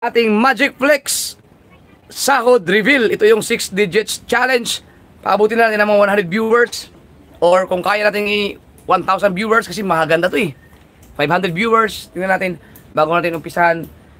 ating Magic Flex Sahod Reveal. Ito yung 6 digits challenge. Paabutin na natin ng mga 100 viewers. Or kung kaya natin 1,000 viewers kasi mahaganda to 500 viewers. Tingnan natin bago natin umpisahan.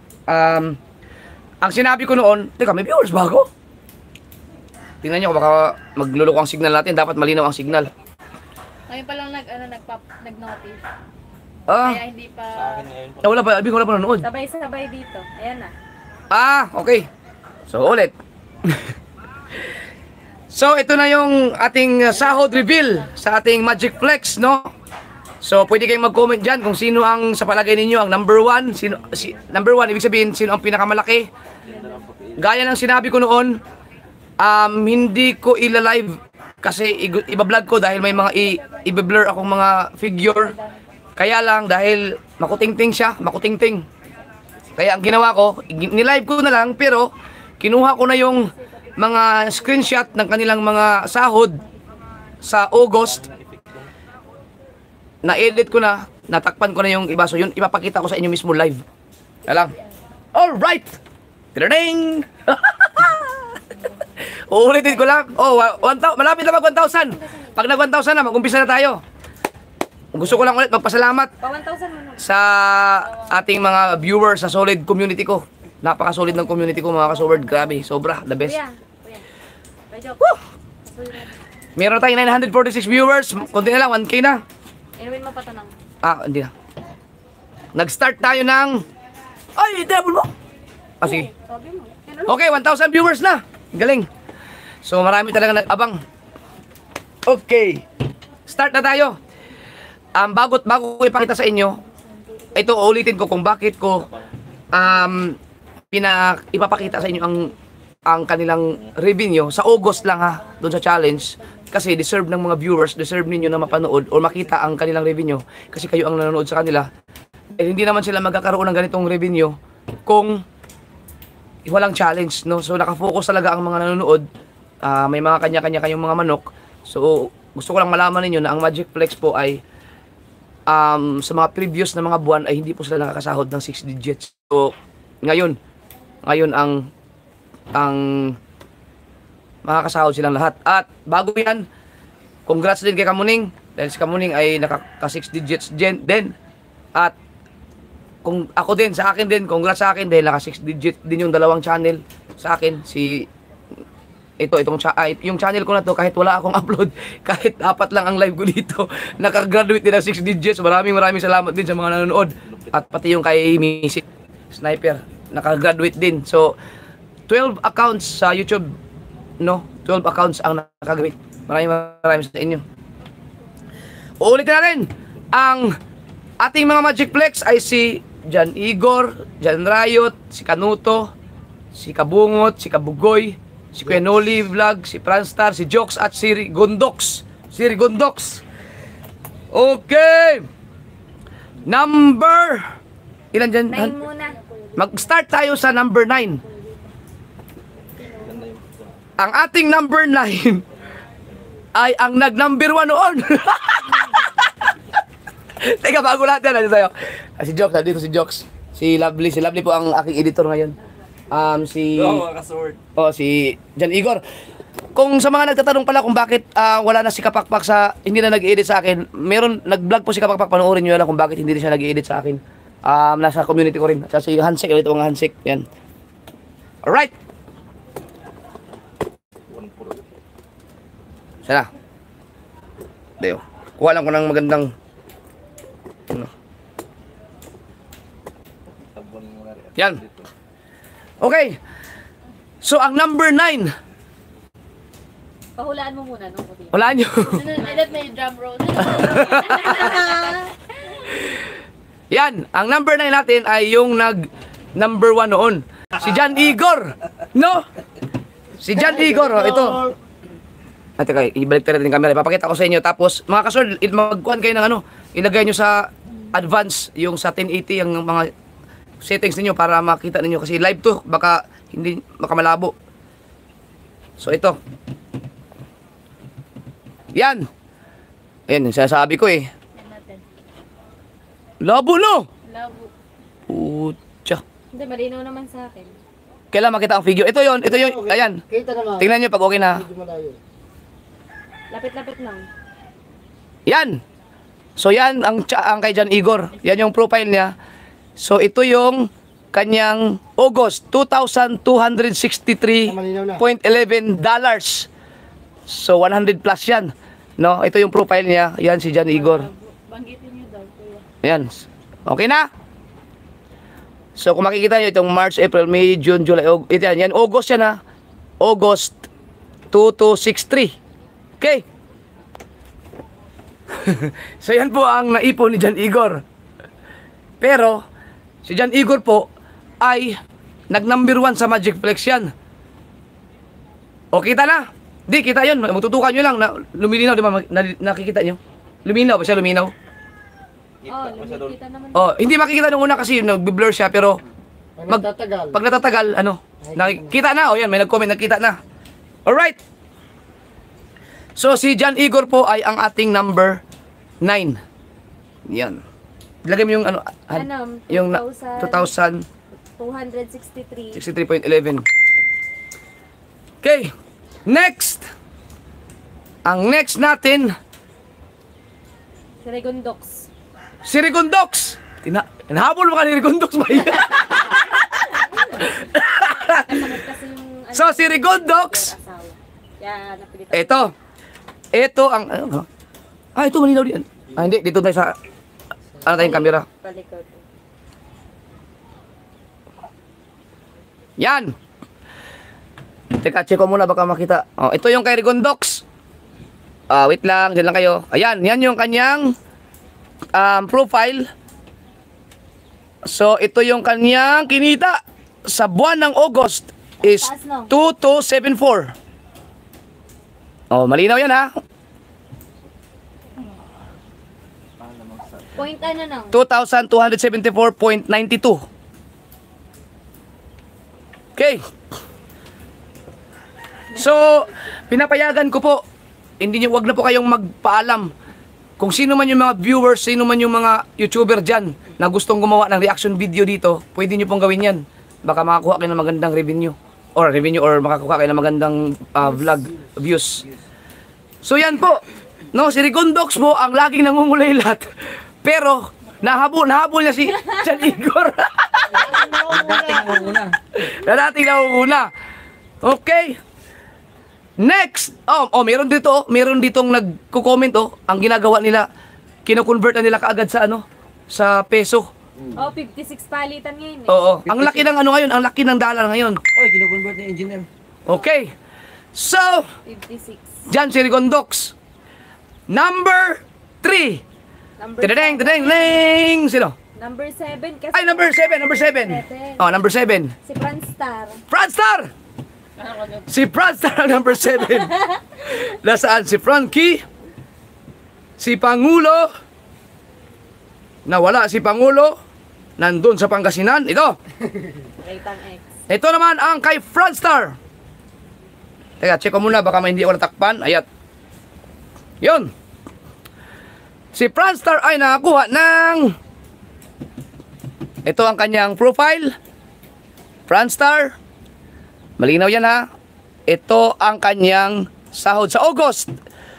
Ang sinabi ko noon, teka, may viewers bago? Tingnan nyo, baka magluloko ang signal natin. Dapat malinaw ang signal. Ngayon pa lang nag-notice. Kaya hindi pa... Wala pa, wala pa nanonood. Sabay-sabay dito. Ayan na. Okay. So, ulit. So, ito na yung ating sahod reveal sa ating Magic Flex, no? So, pwede kayong mag-comment dyan kung sino ang sa palagay ninyo ang number 1. Number 1, ibig sabihin, sino ang pinakamalaki. Gaya ng sinabi ko noon, hindi ko ila-live kasi iba-vlog ko dahil may mga i-blur akong mga figure. Kaya lang dahil makutingting siya, makutingting. Kaya ang ginawa ko, nilive ko na lang pero kinuha ko na yung mga screenshot ng kanilang mga sahod sa August. Na-edit ko na, natakpan ko na yung iba. So yun, ipapakita ko sa inyo mismo live. Kaya lang. Alright! Tadading! Uulitin ko lang. Malapit na mag-1,000. Pag nag-1,000 na, mag-umpisa na tayo. Gusto ko lang ulit magpasalamat sa ating mga viewers sa solid community ko. Napaka-solid ng community ko mga ka-Sword. Grabe, sobra, the best. Woo! Meron tayong 946 viewers. Kunti na lang, 1K na. Inumin mo pa tanong. Hindi na. Nag-start tayo ng... Ay, double mo! Sige. Okay, 1,000 viewers na. Galing. So, marami talaga nag-abang. Okay. Start na tayo. Bago ipakita sa inyo, ito ulitin ko kung bakit ko ipapakita sa inyo ang kanilang revenue sa August lang doon sa challenge kasi deserve ng mga viewers, deserve ninyo na mapanood o makita ang kanilang revenue kasi kayo ang nanonood sa kanila. Hindi naman sila magkakaroon ng ganitong revenue kung walang challenge, no? So nakafocus talaga ang mga nanonood. May mga kanya-kanya kayong mga manok. So gusto ko lang malaman ninyo na ang Magic Flex po ay sa mga previous na mga buwan ay hindi po sila nakakasahod ng 6 digits. So, ngayon ang makakasahod silang lahat. At bago yan, congrats din kay Kamuning dahil si Kamuning ay nakaka 6 digits din. At kung ako din, sa akin din, congrats sa akin dahil naka 6 digit din yung dalawang channel sa akin. Yung channel ko na to, kahit wala akong upload, kahit 4 lang ang live ko dito, nakagraduate din ng 6 digits. Maraming salamat din sa mga nanonood. At pati yung kay Missy Sniper, nakagraduate din. So, 12 accounts sa YouTube, no? 12 accounts ang nakagraduate. Maraming sa inyo. Uulitin natin, ang ating mga Magic Flex ay si Jan Igor, Jan Riot, si Kanuto, si Kabungot, si Kabugoy, si Kuya Noli Vlog, si Franstar, si Jokes at si Rigondox. Okay. Number ilan dyan? 9 muna. Mag-start tayo sa number 9. Ang ating number 9 ay ang nag-number 1 noon. Teka, bago lahat yan. Ano tayo? Si Jokes, dito si Jokes. Si Lovely po ang aking editor ngayon. Si Jan Igor. Kung sa mga nagtatanong pala kung bakit wala na si Kapakpak hindi na nag-edit sa akin, meron nag-vlog po si Kapakpak, panoorin niyo lang kung bakit hindi siya nag-edit sa akin. Nasa community ko rin. At si Hansik, ito mga Hansik. Yan. Alright. Sana. Deo. Kuha lang ko ng magandang Yan. Okay. So, ang number 9. Pahulaan mo muna, no? Hulaan nyo. May drum roll. Yan. Ang number 9 natin ay yung number 1 noon. Si Jan Igor. No? Si Jan Igor. Ito. Ate kayo, ibalik natin yung camera. Ipapakita ko sa inyo. Tapos, mga kasol, magkuhan kayo ng ilagay nyo sa advance, yung sa 1080, yung mga settings niyo para makita niyo kasi live to, baka malabo. So ito. Yan. Ayan, sinasabi ko Labo no. Labo. Putya. Hindi, malinaw naman sa akin. Kailan makita ang figure? Ito yon, ayan. Kita naman. Tingnan nyo pag okay na. Medyo malayo. Lapit-lapit lang. Yan. So yan ang kay John Igor. Yan yung profile niya. So ito yung kanyang August 2,263.11 dollars. So 100 plus yan. No, ito yung profile niya. Yan si John Igor. Banggitin niyo daw, kuya. Yan. Okay na? So kung makikita nyo itong March, April, May, June, July, August. Yan August yan ha. August 2263. Okay. So yan po ang naipon ni John Igor. Pero si John Igor po ay nag number 1 sa Magic Flex yan. O kita na. Di kita yun. Matutukan nyo lang na luminaw, di ba? Nakikita nyo? Luminaw ba siya? Luminaw? Oh, lumikita naman. Oh, hindi makikita nung una kasi nag-blur siya pero Pag nagtatagal. pag natatagal, ano, nakikita na. O yan, may nag-comment, nakita na. Alright. So, si John Igor po ay ang ating number 9. Yan. Ilagay mo yung ano, yung 2,000. 2,063.11. 263. Okay. Next. Ang next natin, Si Regondox. si Rigondox. Hinahabol mo ka ni Rigondox ba yan? Kasakit kasi yung... So, si Rigondox. asawa. Kaya napilitan. Ito ang ano? Ito malinaw din. Hindi dito tayo sa ano tayong camera. Palikod. Yan. Teka, check ko muna baka makita. Oh, ito yung kay Rigondox. Wait lang, diyan lang kayo. Ayan, yan yung kanyang profile. So, ito yung kanyang kinita sa buwan ng August is 2274. Oh, malinaw yan ha. Point ano nang? 2,274.92. Okay. So, pinapayagan ko po, hindi nyo, wag na po kayong magpaalam. Kung sino man yung mga viewers, sino man yung mga YouTuber dyan na gustong gumawa ng reaction video dito, pwede nyo pong gawin yan. Baka makakuha kayo ng magandang revenue. Or makakuha kayo ng magandang vlog views. So yan po. No, si Rigondox po ang laging nangungulaylat. Pero, nahabol niya si John Igor. Dating nangunguna. Okay. Next. Meron ditong nagko-comment ang ginagawa nila, kino-convert na nila kaagad sa sa peso. Oh, 56 palitan ngayon eh. Oo. Ang laki ng ngayon, ang laki ng dollar ngayon. Oy, kino-convert ni engineer. Okay. So, 56. Jan si Rigondox. Number 3. Number Tideng. Sino? Number 7 kasi. Ay, number 7. Oh, number 7. Si Franstar. Franstar! Si Franstar ang number 7. Nasaan si Frankie? Si Pangulo. Nawala si Pangulo. Nandun sa Pangasinan. Ito. Raytang X. Ito naman ang kay Franstar. Teka, check ko muna. Baka may hindi ako natakpan. Ayat. Yun. Si Franstar ay nakakuha ng... Ito ang kanyang profile. Franstar. Malinaw yan ha. Ito ang kanyang sahod sa August.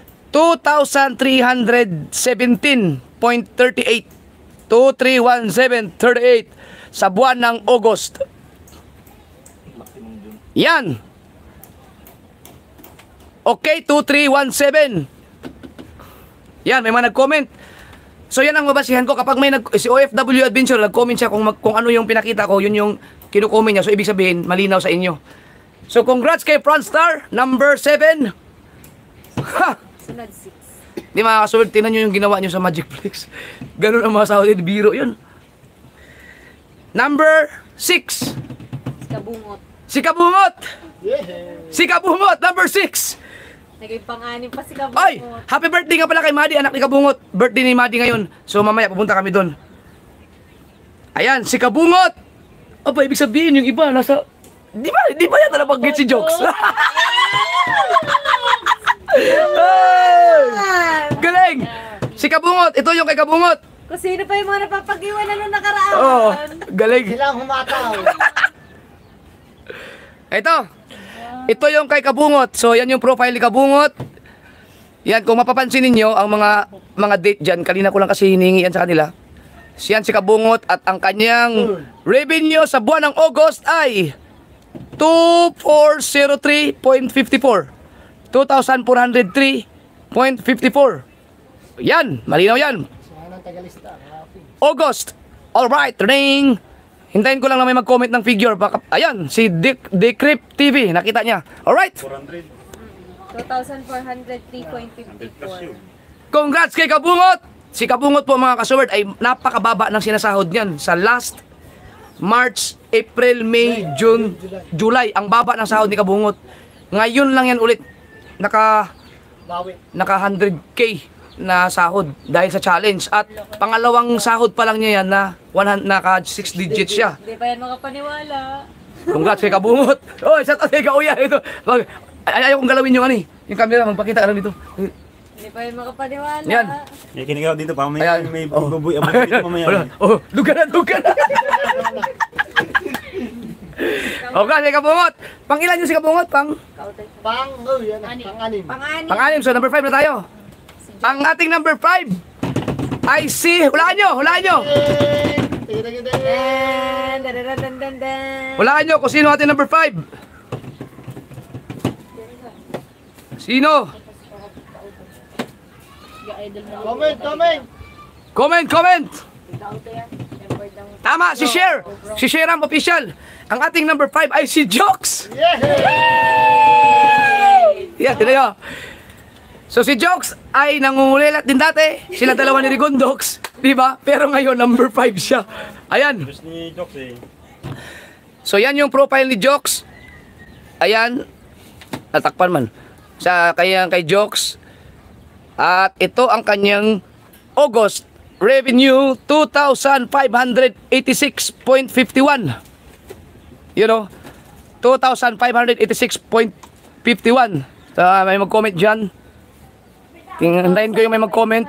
2,317.38. 2317.38 sa buwan ng August. Yan. Okay, 2317. Yan, may mga nag-comment. So yan ang mabasihan ko kapag may si OFW Adventure nag-comment siya kung ano yung pinakita ko, yun yung kino-comment niya. So ibig sabihin, malinaw sa inyo. So congrats kay Franstar, number 7. Ha! Sunod 6. Di mga kasunod, tinan nyo yung ginawa nyo sa Magic Flex. Ganun ang mga sahod, biro yun. Number 6. Kabungot. Si Kabungot! Yeah. Si Kabungot, number 6. Naging pang-anim pa si Kabungot. Ay, happy birthday nga pala kay Madi, anak ni Kabungot. Birthday ni Madi ngayon. So mamaya pupunta kami doon. Ayan, si Kabungot. Aba, ibig sabihin yung iba nasa... Di ba yan nabanggit si Jokes? Ay! Galing! Si Kabungot, ito yung kay Kabungot. Kung sino pa yung mga napapag-iwan na nung nakaraan. Oh, galing. Sila ang humataw. Ito yung kay Kabungot. So, yan yung profile ni Kabungot. Yan, kung mapapansin ninyo, ang mga date dyan, kanina ko lang kasi hiningi yan sa kanila. Siyan si Kabungot at ang kanyang revenue sa buwan ng August ay 2403.54. 2,403.54. Yan, malinaw yan. Sana tagalista. Happy. August. Alright, ring. Hintayin ko lang na may mag-comment ng figure. Baka, ayan, si Decrypt TV. Nakita niya. Alright. 2,403.54. Congrats kay Kabungot. Si Kabungot po mga kasuwerd ay napakababa ng sinasahod niyan sa last March, April, May, June, July. Ang baba ng sahod ni Kabungot. Ngayon lang yan ulit naka Bawi. 100k na sahod dahil sa challenge. At pangalawang sahod pa lang niya yan na naka 6 digits siya. Hindi pa yan makapaniwala. Congrats kay Kabungot. Oy, sa tayo kauya ito. Ayaw kong galawin yung ano eh. Yung camera, magpakita ka lang dito. Hindi pa yan makapaniwala. Yan. Eh, kinigaw dito pa. May, Ayan. may Oh. bubuy dito mamaya. Oh, lugar na. Congrats kay Kabungot. Pang ilan yung si Kabungot? Pang Yan. Pang-anim. Pang-anim. pang-anim. So number 5 na tayo. Ang ating number 5 ay si... Hulaan nyo. Dan, dan, dan, dan, dan, dan. Hulaan nyo kung sino ating number 5. Sino? Comment. Tama, si Cher. Si Cher ang official. Ang ating number 5 ay si Jokes. Yeah, tinan nyo. So si Jokes ay nangungulilat din dati. Sila dalawa ni Rigondox. Diba? Pero ngayon, number 5 siya. Ayan. Gusto ni Jokes eh. So yan yung profile ni Jokes. Ayan. Natakpan man. Kay Jokes. At ito ang kanyang August revenue 2,586.51. You know, 2,586.51. So, may mag-comment dyan. Hintayin ko yung may mag-comment.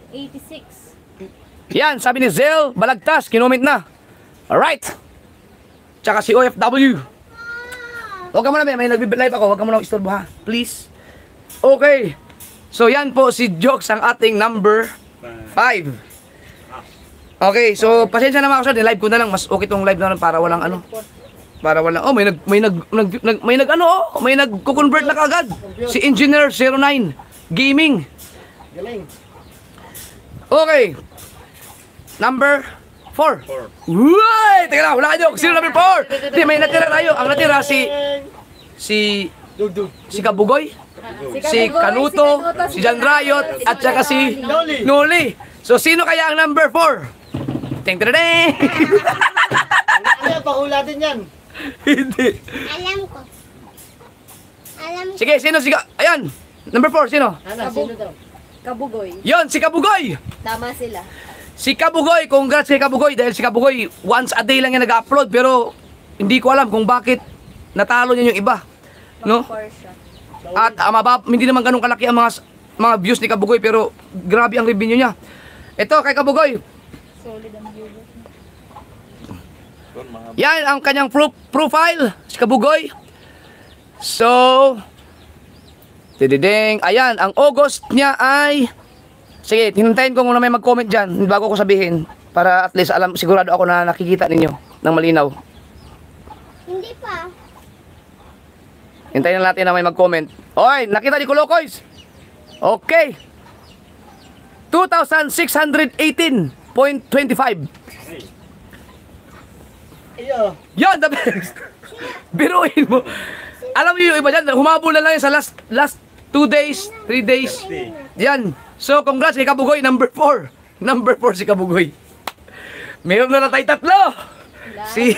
186. Yan, sabi ni Zel Balagtas, kinoment na. Alright. Tsaka si OFW. Huwag ka muna, may nag-live ako. Huwag ka muna istorbo ha. Please. Okay. So yan po si Jokes ang ating number 5. Okay, so pasensya naman ako sa live ko na lang. Mas okay tong live na lang para walang ano. Para walang may nagko-convert na kaagad. Si Engineer 09 Gaming. Galing. Okay. Number 4. Uy! Teka lang, wala kayo. Sino number 4? Hindi, may natira tayo. Ang natira si Dugdug. Kabugoy, si Kanuto, si Jan Rayot, at saka si Noli. So, sino kaya ang number 4? Ting tadadeng! Ano, pahula din yan. Hindi. Alam ko. Sige, sino? Ayan, number 4, sino? Ana, sino daw? Kabugoy. Yon, si Kabugoy! Tama sila. Si Kabugoy, congrats kay Kabugoy dahil si Kabugoy once a day lang yan nag-upload pero hindi ko alam kung bakit natalo niya yung iba. No? Porsche. At hindi naman ganun kalaki ang mga views ni Kabugoy pero grabe ang revenue niya. Ito kay Kabugoy. Solid ang views. Yan ang kanyang profile si Kabugoy. So tididing, ayan, ang August niya ay sige, hintayin ko muna may mag-comment dyan bago ko sabihin para at least sigurado ako na nakikita ninyo ng malinaw. Hindi pa. Hintayin na natin na may mag-comment. Oy, nakita ni Kulokoys. Okay. 2,618.25. Iyo. Yan, the best. Biruin mo. Alam niyo yung iba dyan, humabol na lang yan sa last 2 days, 3 days. Yan. So, congrats kay Kabugoy, number 4. Number 4 si Kabugoy. Mayroon na tayo tatlo. Si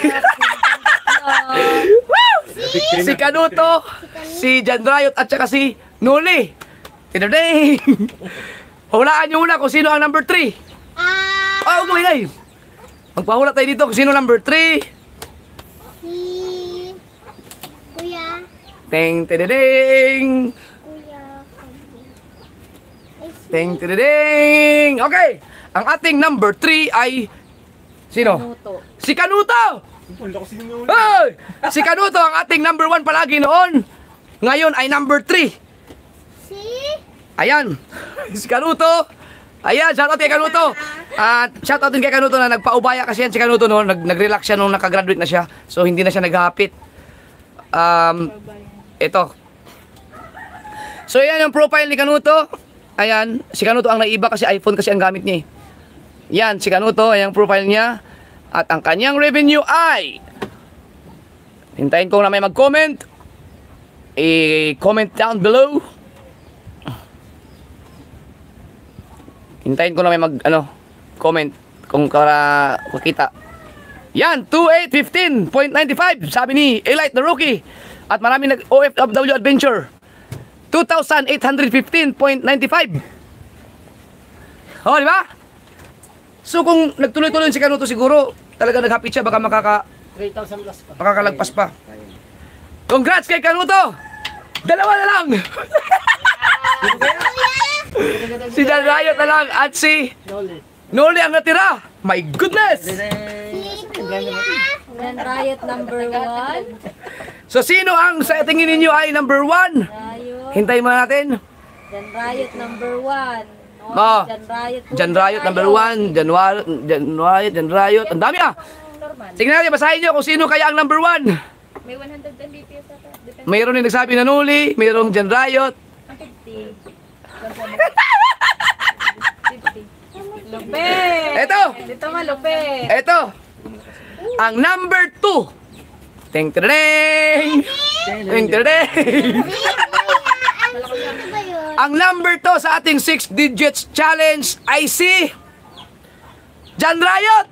si Kanuto, si Jan Rayot, at saka si Noli. Tidadeng. Hulaan nyo muna kung sino ang number 3. Ah, Oh, kumingay. Magpahula tayo dito kung sino number 3. si Kuya. Teng, tidadeng. Kuya. Teng, tidadeng. Okay. ang ating number 3 ay sino? Nuto. Si Kanuto! Punta ko sino. Hey! Si Kanuto ang ating number 1 palagi noon. Ngayon ay number 3. Si? Ayan. Si Kanuto. Ayan, shoutout kay Kanuto. At shoutout din kay Kanuto na nagpaubaya kasi yan si Kanuto noon. Nag-relax siya nung nakagraduate na siya. So hindi na siya naghahapit. Ito. So yan yung profile ni Kanuto. Ayan, si Kanuto ang naiba kasi iPhone kasi ang gamit niya eh. Yan, si Kanuto, ayan ang profile niya. At ang kanyang revenue ay... Hintayin ko na may mag-comment. I-comment down below. Hintayin ko na may comment kung kakita. Yan, 2815.95 sabi ni Elite the Rookie. At maraming OFW Adventure. 2,815.95. Oh, di ba? So kung nagtuloy-tuloy si Kanuto siguro, talaga naghapit siya, baka 3,000 plus pa. makakalagpas pa. Congrats kay Kanuto! Dalawa na lang! Si John Riot na lang at si Noli. Noli ang natira. My goodness! Si Kuya? Then Riot number 1. So sino ang sa tingin ninyo ay number 1? Riot. Hintayin muna natin. Then Riot number 1. Oh, Then Riot. John Riot number 1, John Riot, John Riot. Ang dami ah! Normal. Tingnan natin, basahin nyo kung sino kaya ang number 1. May 110 BPS ata. Depende. Mayroon din nagsabi na Noli, mayroong John Riot. Ang 50. 50. Lupe! Eto! Dito malupe. Eto! Ang number 2. Ting tadadeng! Ting tadadeng! Ano ba yun? Ang number 2 sa ating 6 digits challenge ay si John Riot!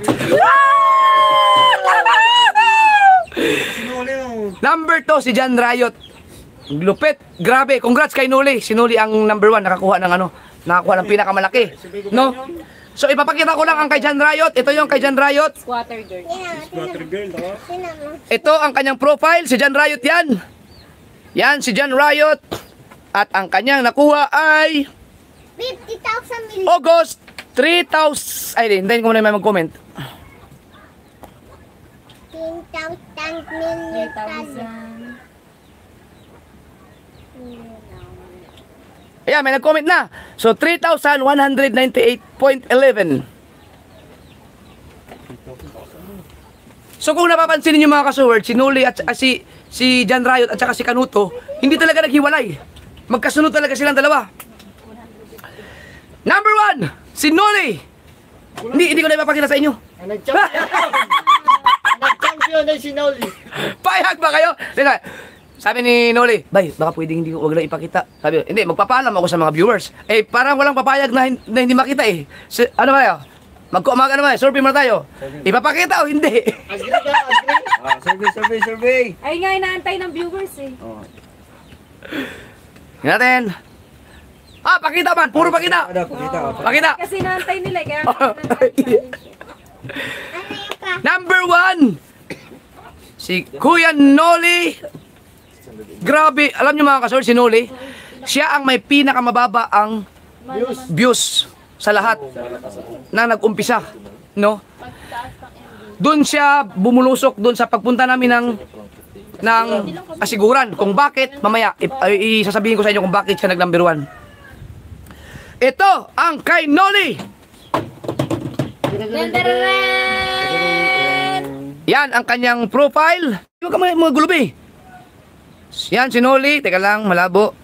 Sino ulit? Number 2 si John Riot. Lupit. Grabe. Congrats kay Noli. Si Noli ang number 1. Nakakuha ng pinakamalaki. No? So ipapakita ko lang ang kay John Riot. Ito yung kay John Riot. Squatter girl. Squatter girl, ako. Tinan mo. Ito ang kanyang profile. Si John Riot yan. Yan si John Riot. At ang kanyang nakuha ay 50,000 million. August 3,000. Ay, hintayin ko muna may mag-comment. 10,000 million. 3,000. Ayan, may nag-comment na. So, 3,198.11. So, kung napapansin niyo mga kasuward, si Noli at si John Riot at saka si Kanuto, hindi talaga naghiwalay. Magkasunod talaga silang dalawa. Number 1, si Noli. Hindi ko na ipapakita sa inyo. Ang nag-champion. Nag-champion na si Noli. Payag ba kayo? Teka, sabi ni Noli, bay, baka pwedeng wag lang ipakita. Sabi, hindi, magpapaalam ako sa mga viewers. Eh, parang walang papayag na hindi makita eh. Ano ba yun? Ano ba yun? Survey muna tayo. Ipapakita o hindi? Agree ka? Agree? Survey. Ay nga, inaantay ng viewers eh. Tingnan natin. Pakita man. Puro pakita. Pakita. Kasi inaantay nila, kaya Ano yung pa? Number 1, si Kuya Noli. Grabe. Alam niyo mga kasor, si Noli, siya ang may pinakamababa ang views sa lahat na nag-umpisa. No? Doon siya bumulusok doon sa pagpunta namin ng asiguran. Kung bakit, mamaya, isasabihin ko sa inyo kung bakit siya nag-number 1. Ito ang kay Noli. Yan ang kanyang profile. Huwag ka mga gulubi. Yan si Noli. Teka lang, malabo.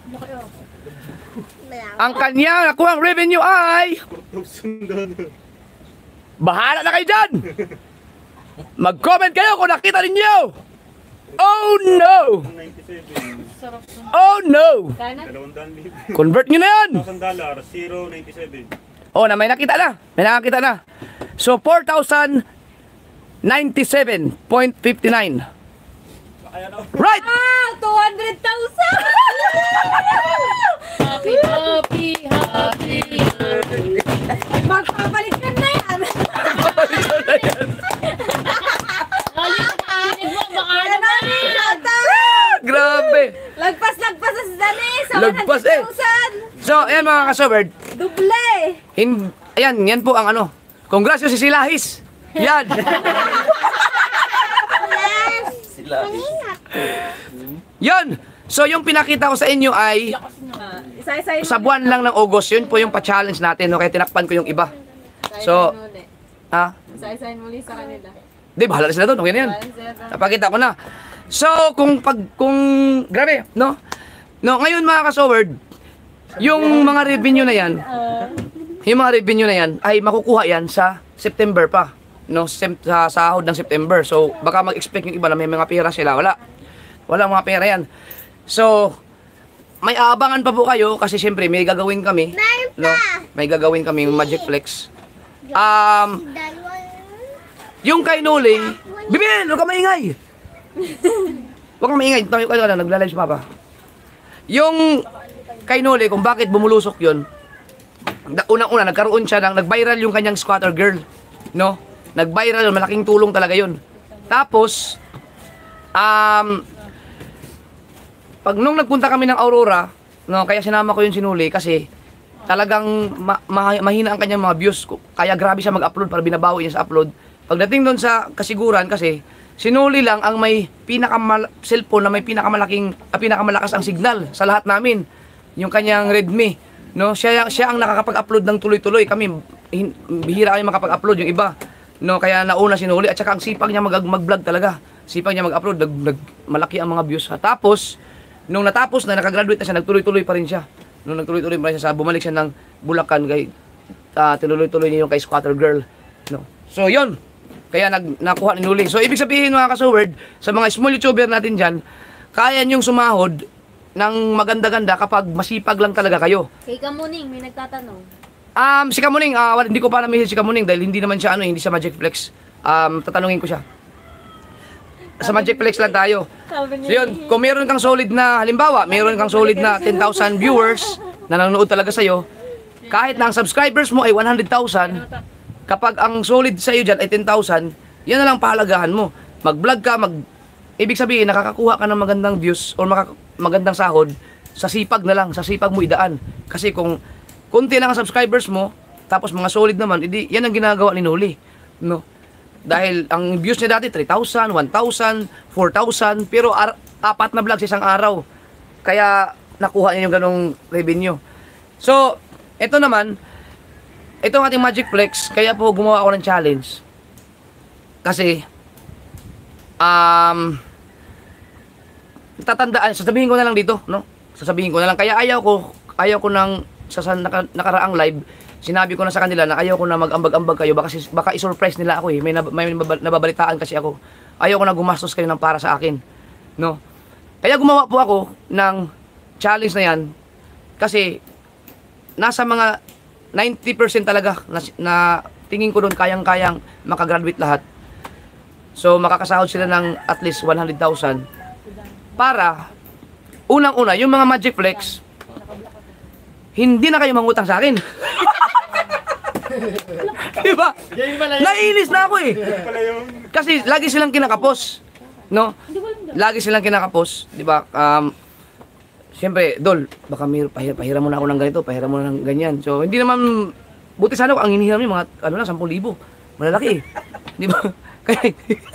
Ang kanyang nakuhang revenue ay... Bahala na kayo dyan! Mag-comment kayo kung nakita ninyo! Oh no! 97. Oh no! Kana? 200. Convert nyo na yan! $1,000. 0.97. Oh, may nakita na. May nakakita na. So, 4,097.59. Right! Ah! 200,000! Happy, happy, happy. Magpapalit ka na yan! Grabe! Lagpas sa Dani sa Lagpas, 100,000! So, ayan mga kasoberd. Duble! ayan, yan po ang ano. Congrats si Silahis. Yan. Yan. So, yung pinakita ko sa inyo ay Isa-isahin sa buwan lang ng August. Yun po yung pa-challenge natin. No? Kaya tinakpan ko yung iba. So, ha? Isa-isahin muli sa kanila. Di, bahala na sila doon. Okay na yan. Napakita ko na. So, kung grabe, no? No, ngayon mga ka-Soward, yung mga revenue na yan, ay makukuha yan sa September pa. No, sa sahod ng September. So, baka mag-expect yung iba na may mga pera sila. Wala. Wala mga pera yan. So, may aabangan pa po kayo kasi syempre may gagawin kami. No? May gagawin kami yung Magic Flex. Yung kay Noli, Bibil, huwag ka maingay! Huwag ka maingay, nagla-live si Papa. Yung kay Noli, kung bakit bumulusok yun, unang-una, nagkaroon siya nag-viral yung kanyang squatter girl. No? Nag-viral yun, malaking tulong talaga yun. Tapos, pag nung nagpunta kami ng Aurora, no, kaya sinama ko yung sinuli kasi talagang mahina ang kanyang mga views. Kaya grabe siya mag-upload para binabawi niya sa upload. Pagdating doon sa kasiguran kasi sinuli lang ang may cellphone na may pinakamalakas ang signal sa lahat namin. Yung kanyang Redmi, no? Siya ang nakakapag-upload ng tuloy-tuloy. Kami bihira kami makapag-upload yung iba. No, kaya nauna sinuli at saka ang sipag niya mag-vlog talaga. Sipag niya mag-upload, malaki ang mga views. Tapos nung natapos na, nakagraduate na siya, nagtuloy-tuloy pa rin siya. Nung nagtuloy-tuloy pa rin siya, bumalik siya ng Bulacan, tinuloy-tuloy niya yung kay Squatter Girl. No? So, yun. Kaya nakuha ni Nuli. So, ibig sabihin mga ka-Soward, sa mga small YouTuber natin dyan, kaya niyong sumahod ng maganda-ganda kapag masipag lang talaga kayo. Kay Kamuning, may nagtatanong. Si Kamuning, hindi ko pa na-message si Kamuning dahil hindi naman siya, hindi sa Magic Flex. Tatanungin ko siya. Sa Magic Flex lang tayo. So yun, kung meron kang solid na, halimbawa, meron kang solid na 10,000 viewers na nanonood talaga sa'yo, kahit na ang subscribers mo ay 100,000, kapag ang solid sa'yo dyan ay 10,000, yan na lang pahalagahan mo. Mag-vlog ka, ibig sabihin, nakakakuha ka ng magandang views or magandang sahod, sa sipag na lang, sa sipag mo idaan. Kasi kung konti lang ang subscribers mo, tapos mga solid naman, yan ang ginagawa ni Noli. No? Dahil ang views niya dati 3,000, 1,000, 4,000 pero apat na vlog sa isang araw. Kaya nakuha niya yung ganong revenue. So, ito naman, itong ating Magic Flex, kaya po gumawa ako ng challenge. Kasi tatandaan, sasabihin ko na lang dito, no? Sasabihin ko na lang. Kaya ayaw ko nang sa nakaraang live, sinabi ko na sa kanila na ayaw ko na mag-ambag-ambag kayo, baka i-surprise nila ako eh. May nababalitaan kasi ako. Ayaw ko na gumastos kayo ng para sa akin, no? Kaya gumawa po ako ng challenge na yan kasi nasa mga 90% talaga na tingin ko doon kayang-kayang makagraduate lahat. So makakasahod sila ng at least 100,000 para unang-una yung mga Magic Flex hindi na kayo mangutang sa akin. Diba? Naiinis na ako eh. Kasi lagi silang kinakapos. No? Lagi silang kinakapos. Diba? Siyempre, Dol, baka pahiram mo na ako ng ganito, pahiram mo na ng ganyan. So, hindi naman, buti sana ko, ang hinihiram niyo, mga, 10,000. Malalaki eh. Diba? Kaya,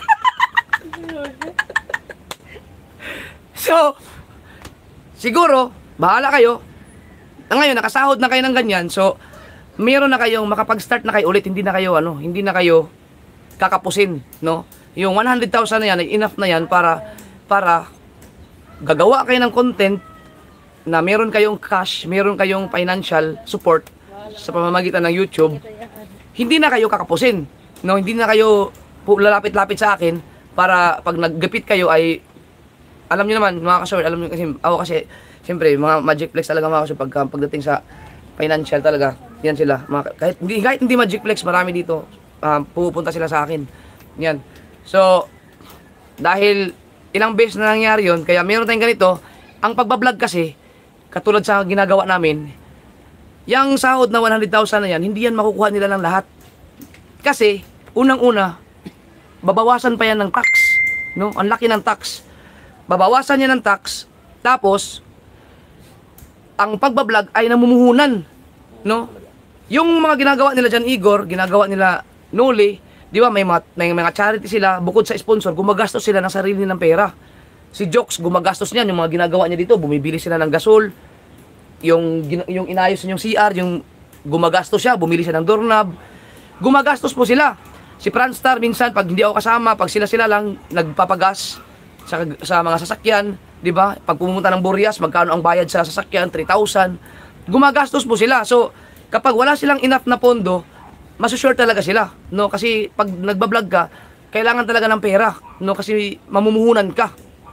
so, siguro, bahala kayo. Ngayon, nakasahod na kayo ng ganyan, so, meron na kayong makapag-start na kayo ulit, hindi na kayo kakapusin, no? Yung 100,000 na yan, ay enough na yan para gagawa kayo ng content na meron kayong cash, meron kayong financial support sa pamamagitan ng YouTube. Hindi na kayo kakapusin, no? Hindi na kayo lalapit-lapit sa akin para pag naggapit kayo ay, alam niyo naman, mga ka-Soward, alam niyo kasi, ako kasi, siyempre, mga Magic Flex talaga mga kasi pagdating sa financial talaga, yan sila. Kahit hindi Magic Flex, marami dito, pupunta sila sa akin. Yan. So, dahil ilang beses na nangyari yun, kaya meron tayong ganito, ang pagbablog kasi, katulad sa ginagawa namin, yung sahod na 100,000 na yan, hindi yan makukuha nila ng lahat. Kasi, unang-una, babawasan pa yan ng tax. No? Ang laki ng tax. Babawasan yan ng tax, tapos, ang pagbablog ay namumuhunan, no? yung mga ginagawa nila dyan, Igor, ginagawa nila Noli, di ba, may mga charity sila, bukod sa sponsor, gumagastos sila ng sarili ng pera. Si Jokes, gumagastos niyan, yung mga ginagawa niya dito, bumibili sila ng gasol, yung inayos yung CR, yung gumagastos siya, bumili siya ng doorknob, gumagastos po sila. Si Franstar, minsan, pag hindi ako kasama, pag sila lang, nagpapagas sa mga sasakyan, di ba? Pag pumunta ng Burias, magkano ang bayad sa sasakyan? 3,000. Gumagastos po sila. So, kapag wala silang enough na pondo, masusure talaga sila, no? Kasi pag nagbablog ka, kailangan talaga ng pera, no? Kasi mamumuhunan ka.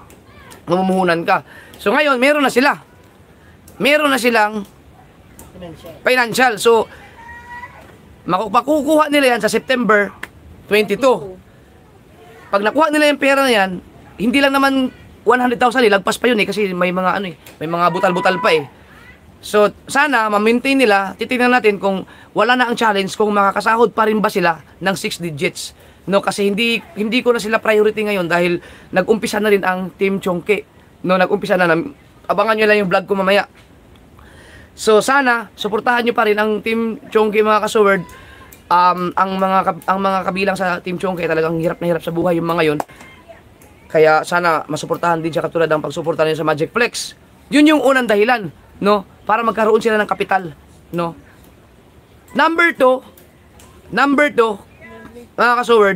So, ngayon, meron na sila. Meron na silang financial. So, makukuha nila yan sa September 22. Pag nakuha nila yung pera na yan, hindi lang naman 100,000, lagpas pa yun kasi may mga may mga butal-butal pa eh. So, sana ma-maintain nila, titingnan natin kung wala na ang challenge, kung makakasahod pa rin ba sila ng 6 digits. No, kasi hindi ko na sila priority ngayon dahil nag-umpisa na rin ang Team Chongke. No, nag-umpisa na, abangan nyo lang yung vlog ko mamaya. So, sana suportahan nyo pa rin ang Team Chongke, mga kasword. Ang mga kabilang sa Team Chongke talagang hirap na hirap sa buhay yung mga yon. Kaya sana masuportahan din siya katulad ng pagsuporta niya sa Magic Flex. Yun yung unang dahilan, no? Para magkaroon sila ng kapital, no? Number 2, mga kasword,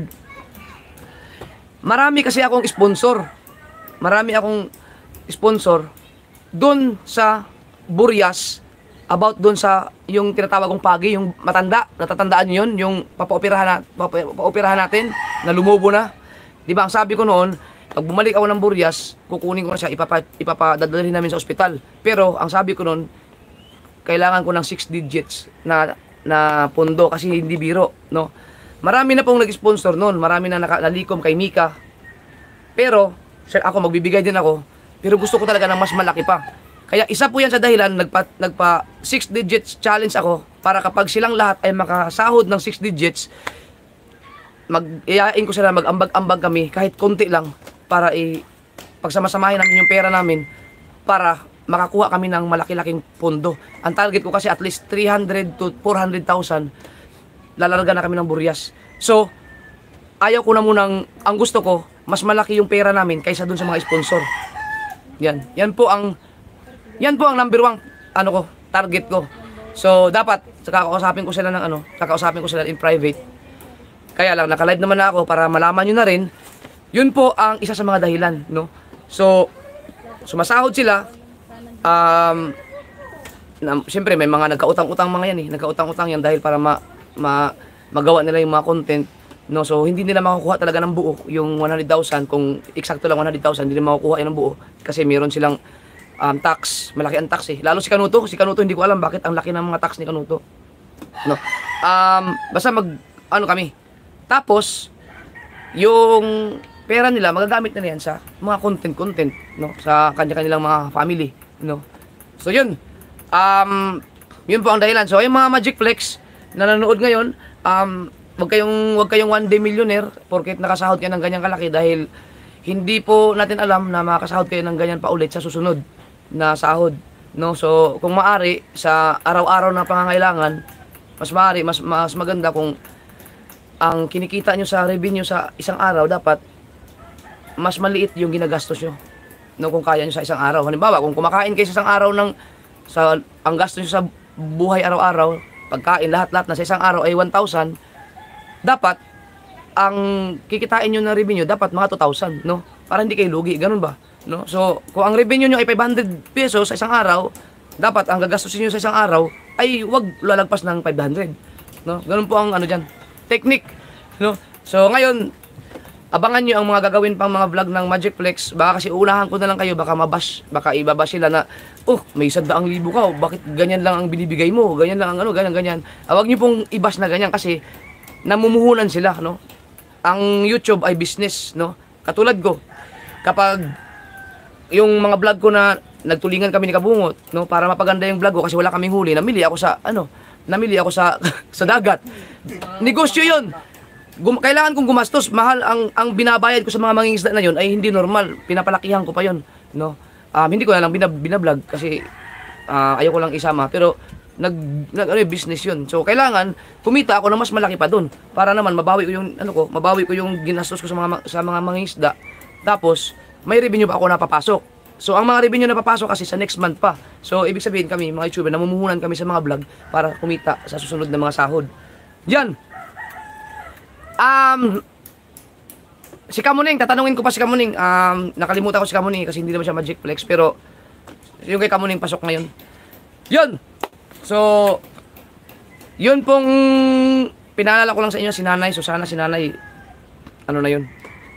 marami kasi akong sponsor. Marami akong sponsor doon sa Burias, about doon sa yung tinatawag kong pagi, yung matanda, natatandaan niyo yun, yung papaoperahan natin, na lumubo na. Di ba, ang sabi ko noon, pag bumalik ako ng Burias, kukunin ko na siya, ipapadadalhin namin sa ospital. Pero, ang sabi ko noon, kailangan ko ng 6 digits na pondo kasi hindi biro, no? Marami na pong nag-sponsor noon, marami na nalikom kay Mika. Pero, ako magbibigay din ako, pero gusto ko talaga ng mas malaki pa. Kaya isa po yan sa dahilan, nagpa 6 digits challenge ako para kapag silang lahat ay makasahod ng 6 digits, iayain ko sila, mag-ambag-ambag kami kahit konti lang para pagsamasamahin namin yung pera namin para makakuha kami ng malaki-laking pondo. Ang target ko kasi at least 300 to 400,000 lalarga na kami ng Burias. So, ayaw ko na munang, ang gusto ko, mas malaki yung pera namin kaysa dun sa mga sponsor. Yan po ang number 1 target ko. So dapat kakausapin ko sila in private. Kaya lang naka-live naman na ako para malaman niyo na rin. Yun po ang isa sa mga dahilan, no? So sumasahod sila. Siyempre may mga nagkautang-utang mga yan eh. Nagkautang-utang yan dahil para magawa nila yung mga content, no? So hindi nila makukuha talaga ng buo yung 100,000. Kung eksakto lang 100,000, hindi nila makukuha yan ng buo kasi meron silang tax, malaki ang tax eh. Lalo si Kanuto hindi ko alam bakit ang laki ng mga tax ni Kanuto. No. Basta kami. Tapos yung pera nila magagamit na yan sa mga content, no, sa kanya-kanilang mga family, no. So yun. Yun po ang dahilan. So yung mga Magic Flex na nanonood ngayon, wag kayong one day millionaire porket nakasahod kayo ng ganyang kalaki dahil hindi po natin alam na makakasahod kayo ng ganyan pa ulit sa susunod na sahod, no. So kung maari sa araw-araw na pangangailangan, mas maganda kung ang kinikita nyo sa revenue sa isang araw dapat mas maliit yung ginagastos nyo, no, kung kaya nyo sa isang araw. Halimbawa, kung kumakain kayo sa isang araw ang gastos nyo sa buhay araw-araw, pagkain, lahat-lahat na sa isang araw ay 1,000, dapat ang kikitain nyo na revenue dapat mga 2,000, no? Para hindi kayo lugi, ganun ba? No? So, kung ang revenue nyo ay 500 pesos sa isang araw, dapat ang gagastusin nyo sa isang araw ay wag lalagpas ng 500, no? Ganun po ang dyan, technique, no? So, ngayon, abangan nyo ang mga gagawin pang mga vlog ng Magic Flex. Baka kasi unahan ko na lang kayo, baka ibabash sila na, may 100,000 ka, bakit ganyan lang ang binibigay mo, ganyan lang ang ganyan. Huwag nyo pong ibash na ganyan kasi namumuhunan sila, no? Ang YouTube ay business, no? Katulad ko, kapag yung mga vlog ko na nagtulingan kami ni Kabungot, no, para mapaganda yung vlog ko kasi wala kaming huli, namili ako sa sa dagat. Negosyo 'yon. Kailangan kong gumastos, mahal ang binabayad ko sa mga mangingisda na 'yon ay hindi normal. Pinapalakihan ko pa 'yon, no. Hindi ko na lang binablog kasi ayaw ko lang isama, pero ano, business yun. So, kailangan kumita ako na mas malaki pa dun para naman mabawi ko yung, mabawi ko yung ginastos ko sa mga mangingisda. Tapos, may revenue pa ako napapasok. So, ang mga revenue na papasok kasi sa next month pa. So, ibig sabihin kami, mga YouTuber, namumuhunan kami sa mga vlog para kumita sa susunod na mga sahod. Yan. Si Kamuning, tatanungin ko pa si Kamuning. Nakalimutan ko si Kamuning kasi hindi naman siya Magic Flex. Pero, yung kay Kamuning pasok ngayon. Yun! So, yun pong pinaalala ko lang sa inyo si Nanay. So, sana si Nanay, ano na yun,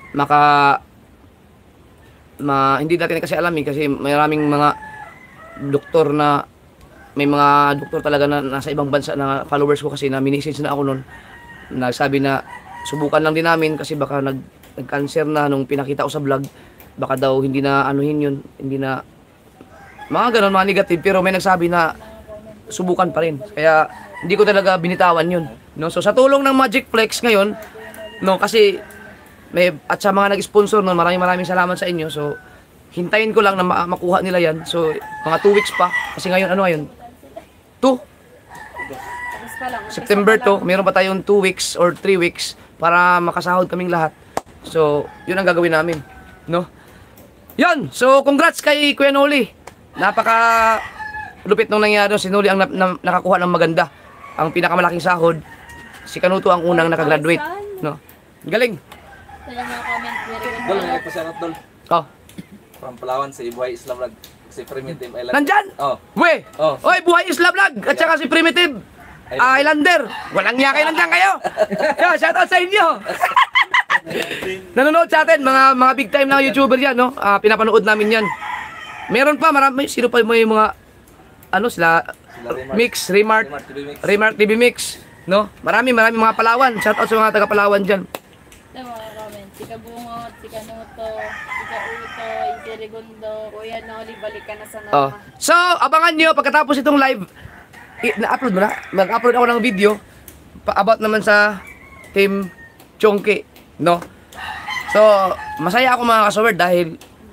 hindi natin kasi alam kasi maraming mga doktor na, may mga doktor talaga na nasa ibang bansa na followers ko kasi na minisage na ako nun. Nagsabi na, subukan lang din namin kasi baka nag-cancer na nung pinakita ko sa vlog. Baka daw hindi na anuhin yun, hindi na, mga ganon, mga negative. Pero may nagsabi na, subukan pa rin. Kaya hindi ko talaga binitawan yun. No? So sa tulong ng Magic Flex ngayon, no, kasi at sa mga nag-sponsor noon, maraming salamat sa inyo. So hintayin ko lang na makuha nila yan. So mga 2 weeks pa. Kasi ngayon ano ngayon? 2? September to. Meron pa tayong 2 weeks or 3 weeks para makasahod kaming lahat. So yun ang gagawin namin. No? Yun! So congrats kay Kuya Noli. Lupit nung nangyari, si Noli ang nakakuha ng maganda. Ang pinakamalaking sahod, si Kanuto ang unang nakagraduate. No? Galing. Kaya mga comment, very good. Dol, may nagpasyarat dol. Oh. From Palawan, si Buhay Islam Lag. Si Primitive Island. Nandyan? Oh. We! Oh. Oy, Buhay Islam Lag! At saka si Primitive Islander. Walang niya kayo nandyan kayo. Yo, shoutout sa inyo. Nanonood sa atin, mga big time na YouTuber yan, no? Pinapanood namin yan. Meron pa, marami. Sino pa yung mga, sila Mix, Remart TV Mix, no? Marami mga Palawan. Shoutout sa mga taga Palawan dyan. Ito mga comment. Si Kabungot, si Kanuto, si Kauto, si Segundo, Kuya Noli, balik ka na sa Oh. norma. So, abangan nyo pagkatapos itong live. Na-upload mo na? Mag-upload ako ng video about naman sa Team Chongki, no? So, masaya ako mga kasaward dahil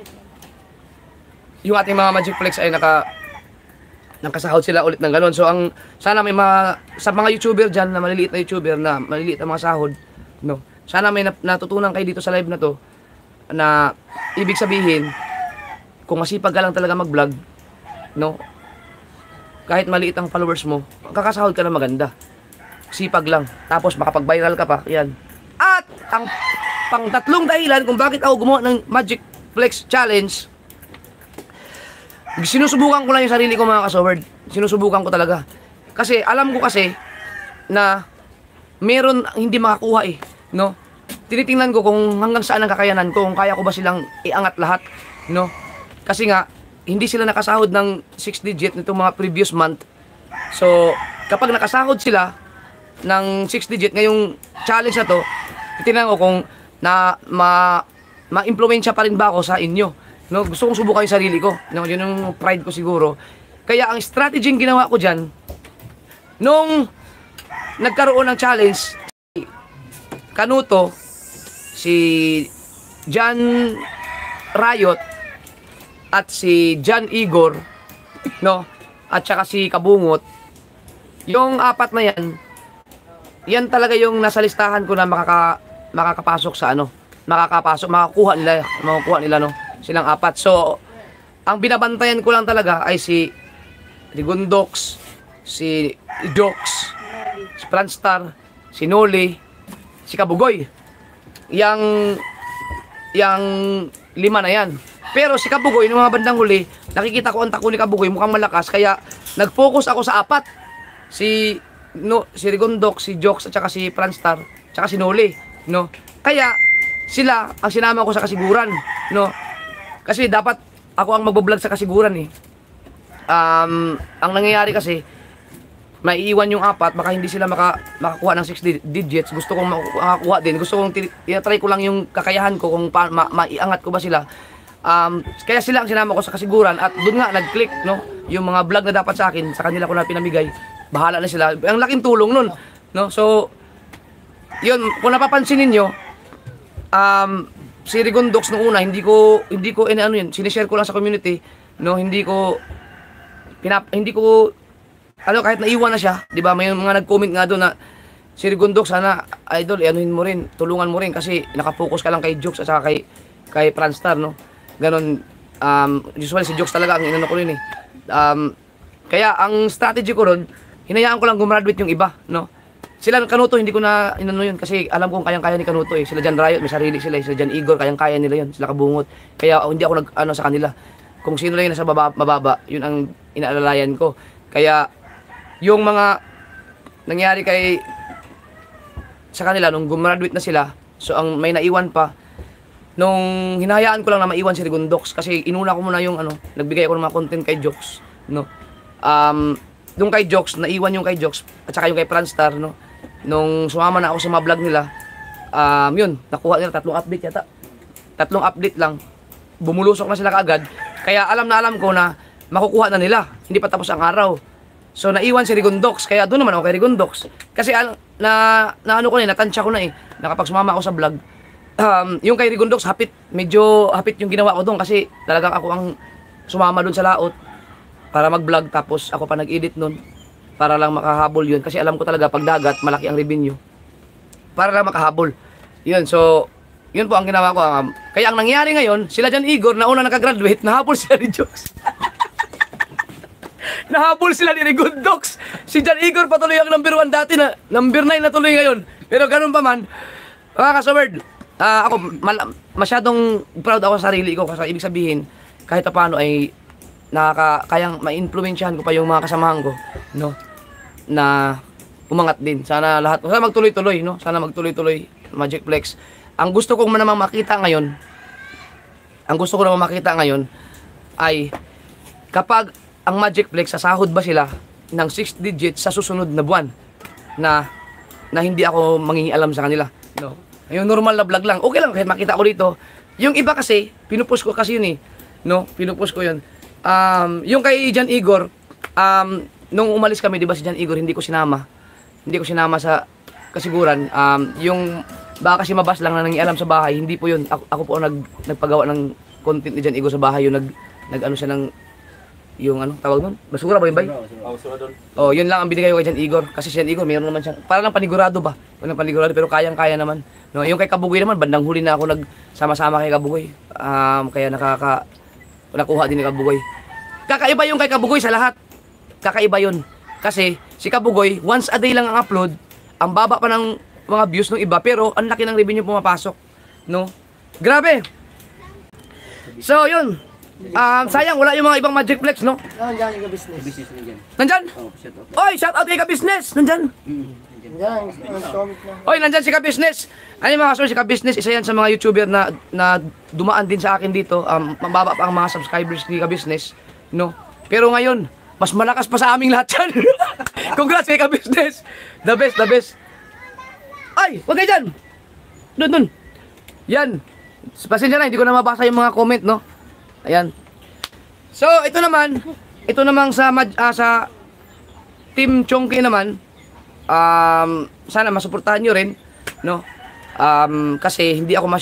yung ating mga Magic Flex ay nakasahod sila ulit ng gano'n. So, sana may sa mga YouTuber dyan na maliliit na YouTuber na maliliit na mga sahod, no? Sana may natutunan kayo dito sa live na to na ibig sabihin, kung masipag ka lang talaga mag-vlog, no? Kahit maliit ang followers mo, kakasahod ka na maganda. Sipag lang. Tapos makapag-viral ka pa. Yan. At ang pang-tatlong dahilan kung bakit ako gumawa ng Magic Flex Challenge, sinusubukan ko lang yung sarili ko mga kasaward. Sinusubukan ko talaga. Kasi alam ko kasi na meron hindi makakuha no? Tinitingnan ko kung hanggang saan ang kakayanan ko, kung kaya ko ba silang iangat lahat, no? Kasi nga hindi sila nakasahod ng 6 digit nitong mga previous month. So, kapag nakasahod sila ng 6 digit ngayong challenge na to, titingnan ko kung ma-impluwensya pa rin ba ako sa inyo. No, gusto kong subukan yung sarili ko. No, yun yung pride ko siguro. Kaya ang strategy yung ginawa ko dyan, nung nagkaroon ng challenge, si Kanuto, si John Riot, at si John Igor, no, at saka si Kabungot, yung apat na yan talaga yung nasa listahan ko na makakapasok sa makakuha nila, no, silang apat. So, ang binabantayan ko lang talaga ay si Rigundox, si Dox, si Franstar, si Noli, si Kabugoy. Yang 5 na yan. Pero si Kabugoy, nung mga bandang huli, nakikita ko ang tako ni Kabugoy mukhang malakas, kaya nag-focus ako sa 4. Si Rigundox, si Jox, at saka si Franstar, at saka si Noli, no? Kaya sila ang sinama ko sa kasiguran, no? Kasi dapat ako ang magbablog sa kasiguran Ang nangyayari kasi, maiiwan yung 4, baka hindi sila makakuha ng 6 digits. Gusto kong makakuha din. Gusto kong try ko lang yung kakayahan ko kung maiangat ko ba sila. Kaya sila ang sinama ko sa kasiguran at doon nga nag-click, no? Yung mga vlog na dapat sa akin, sa kanila ko na pinamigay. Bahala na sila. Ang laking tulong nun, no? So, yun, kung napapansin ninyo, si Rigundox nung una, hindi ko yun, sinishare ko lang sa community, no? Hindi ko ano, kahit naiwan na siya, di ba, may mga nag-comment nga doon na, si Rigondok, sana, idol, anuhin mo rin, tulungan mo rin, kasi nakapokus ka lang kay Jokes at saka kay Franstar, no? Ganon, usually si Jokes talaga, ang inano ko rin eh. Kaya, ang strategy ko ron, hinayaan ko lang gumraduate yung iba, no? Sila Kanuto, hindi ko na inano yun, kasi alam kong kayang-kaya ni Kanuto eh. Sila Jan Riot, may sarili sila, sila Jan Igor, kayang-kaya nila yun, sila Kabungot. Kaya, hindi ako nag-ano sa kanila. Kung sino lang yung nasa mababa, yun ang inaalalayan ko. Kaya, yung mga nangyari sa kanila nung gumraduate na sila, so ang may naiwan pa, nung hinahayaan ko lang na maiwan si Rigondox kasi inuna ko muna yung nagbigay ako ng mga content kay Jokes, no. Nung kay Jokes, naiwan yung kay Jokes at saka yung kay Franstar, no. Nung sumama na ako sa mga vlog nila, yun, nakuha nila 3 update yata. 3 update lang. Bumulusok na sila kaagad. Kaya alam ko na makukuha na nila. Hindi pa tapos ang araw. So, naiwan si Rigondox, kaya doon naman ako kay Rigondox. Kasi ano ko na, natansya ko na eh, na kapag sumama ako sa vlog, yung kay Rigondox, medyo hapit yung ginawa ko doon kasi talagang ako ang sumama doon sa laot para mag-vlog, tapos ako pa nag-edit noon para lang makahabol yun. Kasi alam ko talaga, pag dagat, malaki ang revenue. Para lang makahabol. Yun, so, yun po ang ginawa ko. Kaya ang nangyari ngayon, sila Jan Igor, na una nakagraduate, nahabol sila ni Jokes. Nahabol sila ni Rigondox. Si Jan Igor patuloy ang number 1 dati na number 9 na tuloy ngayon. Pero ganun pa man, mga kasuberd, ako masyadong proud ako sa sarili ko kasi ibig sabihin kahit paano ay kayang ma-influensyahan ko pa yung mga kasamahan ko, no, na umangat din. Sana magtuloy-tuloy, no? Sana magtuloy-tuloy Magic Flex. Ang gusto ko naman makita ngayon ay kapag ang Magic Flex, sasahod ba sila ng 6 digits sa susunod na buwan na hindi ako mangingialam sa kanila, no? Yung normal na vlog lang, okay lang kahit makita ko dito. Yung iba kasi, pinupush ko kasi yun eh, no? Pinupush ko yun. Yung kay Jan Igor, nung umalis kami, di ba si Jan Igor, hindi ko sinama sa kasiguran. Yung baka kasi mabas lang na nangialam sa bahay, hindi po yun. Ako po ang nagpagawa ng content ni Jan Igor sa bahay, yung nag-ano siya ng yung tawag nun? Basura ba yun, bay? Oh, yun lang ang binigay ko kay Jan Igor. Kasi si Jan Igor, mayroon naman siya, para lang panigurado ba? Walang panigurado, pero kayang-kaya naman. No, yung kay Kabugoy naman, bandang huli na ako nagsama-sama kay Kabugoy. Kaya nakuha din ni Kabugoy. Kakaiba yung kay Kabugoy sa lahat. Kakaiba yun. Kasi si Kabugoy, once a day lang ang upload, ang baba pa ng mga views ng iba, pero ang laki ng revenue pumapasok. No? Grabe! So, yun. Sayang, wala yung mga ibang Magic Flex, no? Nandiyan yung business. Business niya dyan. Nandyan? Oh, shut up. Oy, shout out kay Ka-Business! Nandyan? Nandiyan, comment na. Oy, nandyan si Ka-Business! Ano yung mga kasama si Ka-Business? Isa yan sa mga YouTuber na dumaan din sa akin dito. Mababa pa ang mga subscribers ni Ka-Business, no? Pero ngayon, mas malakas pa sa aming lahat yan. Congrats kay Ka-Business! The best, the best! Ay, wag kayo dyan! Doon. Yan. Pasensya na, hindi ko na mabasa yung mga comment, no? Ayan. So, ito naman sa Team Chongki naman, sana masuportahan nyo rin, no? Kasi hindi ko